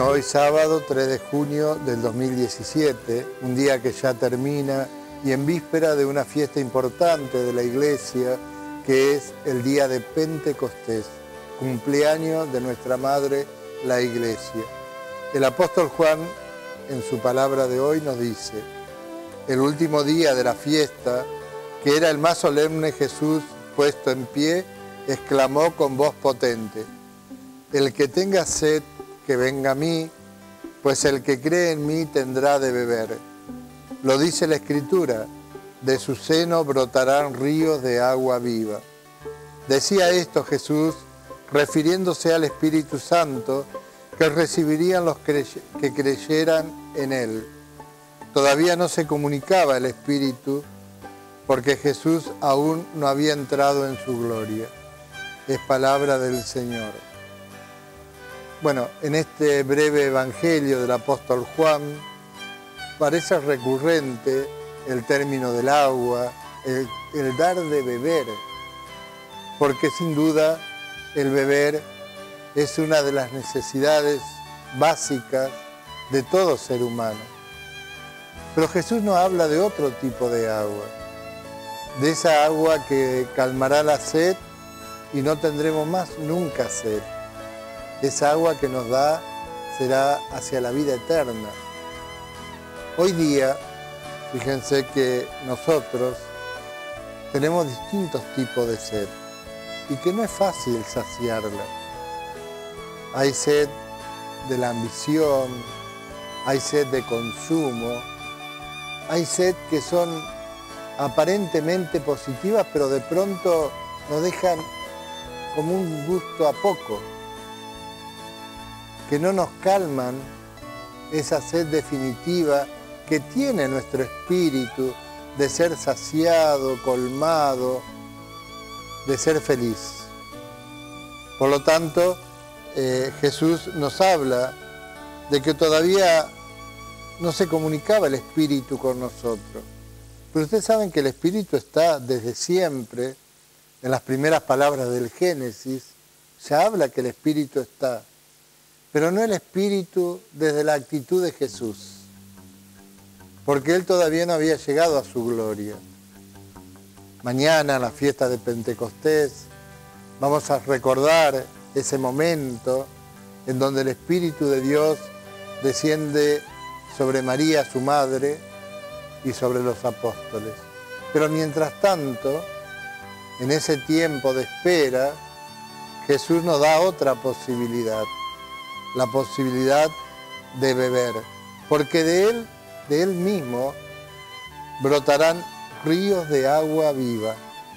Hoy sábado 3 de junio del 2017, un día que ya termina y en víspera de una fiesta importante de la Iglesia, que es el día de Pentecostés, cumpleaños de nuestra Madre, la Iglesia. El apóstol Juan, en su palabra de hoy, nos dice: el último día de la fiesta, que era el más solemne, Jesús, puesto en pie, exclamó con voz potente: el que tenga sed, que venga a mí, pues el que cree en mí tendrá de beber. Lo dice la Escritura: de su seno brotarán ríos de agua viva. Decía esto Jesús, refiriéndose al Espíritu Santo, que recibirían los que creyeran en Él. Todavía no se comunicaba el Espíritu, porque Jesús aún no había entrado en su gloria. Es palabra del Señor. Bueno, en este breve evangelio del apóstol Juan, parece recurrente el término del agua, el dar de beber, porque sin duda el beber es una de las necesidades básicas de todo ser humano. Pero Jesús nos habla de otro tipo de agua, de esa agua que calmará la sed y no tendremos más nunca sed. Esa agua que nos da será hacia la vida eterna. Hoy día, fíjense que nosotros tenemos distintos tipos de sed y que no es fácil saciarla. Hay sed de la ambición, hay sed de consumo, hay sed que son aparentemente positivas, pero de pronto nos dejan como un gusto a poco, que no nos calman esa sed definitiva que tiene nuestro espíritu de ser saciado, colmado, de ser feliz. Por lo tanto, Jesús nos habla de que todavía no se comunicaba el Espíritu con nosotros. Pero ustedes saben que el Espíritu está desde siempre. En las primeras palabras del Génesis se habla que el Espíritu está, pero no el Espíritu desde la actitud de Jesús, porque Él todavía no había llegado a su gloria. Mañana, en la fiesta de Pentecostés, vamos a recordar ese momento en donde el Espíritu de Dios desciende sobre María, su madre, y sobre los apóstoles. Pero mientras tanto, en ese tiempo de espera, Jesús nos da otra posibilidad, la posibilidad de beber, porque de Él mismo, brotarán ríos de agua viva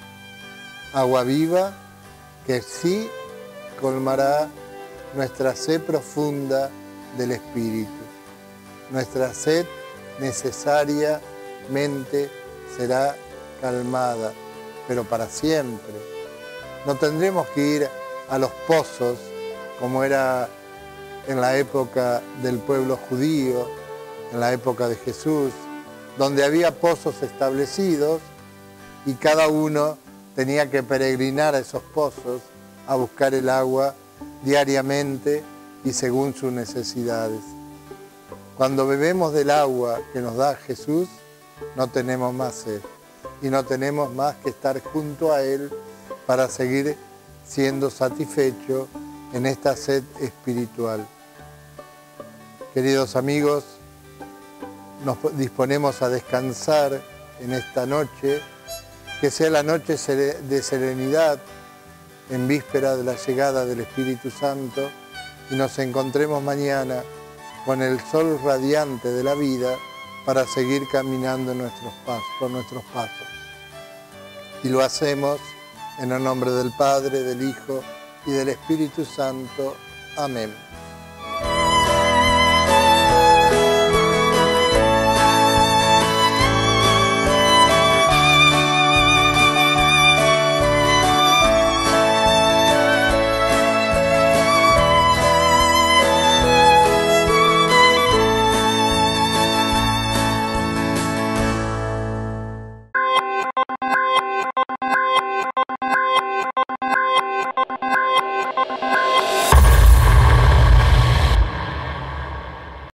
que sí colmará nuestra sed profunda del Espíritu. Nuestra sed necesariamente será calmada, pero para siempre. No tendremos que ir a los pozos como era en la época del pueblo judío, en la época de Jesús, donde había pozos establecidos y cada uno tenía que peregrinar a esos pozos a buscar el agua diariamente y según sus necesidades. Cuando bebemos del agua que nos da Jesús, no tenemos más sed y no tenemos más que estar junto a Él para seguir siendo satisfechos en esta sed espiritual. Queridos amigos, nos disponemos a descansar en esta noche, que sea la noche de serenidad en víspera de la llegada del Espíritu Santo, y nos encontremos mañana con el sol radiante de la vida para seguir caminando por nuestros pasos. Y lo hacemos en el nombre del Padre, del Hijo y del Espíritu Santo. Amén.